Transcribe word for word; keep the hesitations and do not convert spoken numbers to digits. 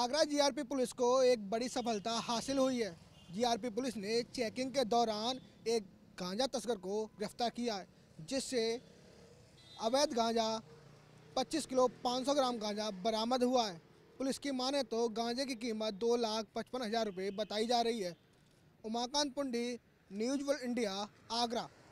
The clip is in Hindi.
आगरा जीआरपी पुलिस को एक बड़ी सफलता हासिल हुई है। जीआरपी पुलिस ने चेकिंग के दौरान एक गांजा तस्कर को गिरफ्तार किया है, जिससे अवैध गांजा पच्चीस किलो पाँच सौ ग्राम गांजा बरामद हुआ है। पुलिस की माने तो गांजे की कीमत दो लाख पचपन हज़ार रुपये बताई जा रही है। Umakant Pundi, news world India, Agra.